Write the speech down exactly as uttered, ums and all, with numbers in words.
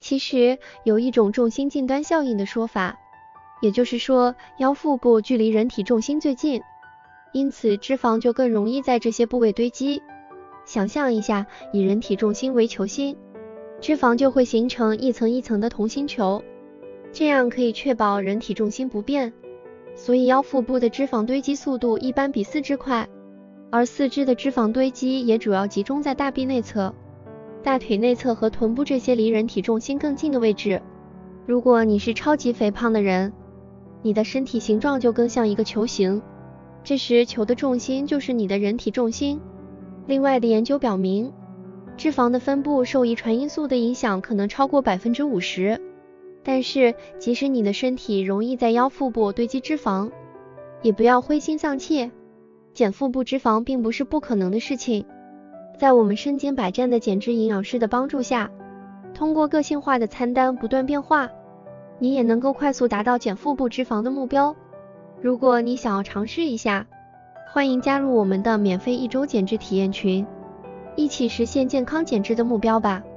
其实有一种重心近端效应的说法，也就是说腰腹部距离人体重心最近，因此脂肪就更容易在这些部位堆积。想象一下，以人体重心为球心，脂肪就会形成一层一层的同心球，这样可以确保人体重心不变。所以腰腹部的脂肪堆积速度一般比四肢快，而四肢的脂肪堆积也主要集中在大臂内侧、大腿内侧和臀部这些离人体重心更近的位置。如果你是超级肥胖的人，你的身体形状就更像一个球形，这时球的重心就是你的人体重心。另外的研究表明，脂肪的分布受遗传因素的影响可能超过 百分之五十， 但是即使你的身体容易在腰腹部堆积脂肪，也不要灰心丧气，减腹部脂肪并不是不可能的事情。在我们身经百战的减脂营养师的帮助下，通过个性化的餐单不断变化，你也能够快速达到减腹部脂肪的目标。如果你想要尝试一下，欢迎加入我们的免费一周减脂体验群，一起实现健康减脂的目标吧。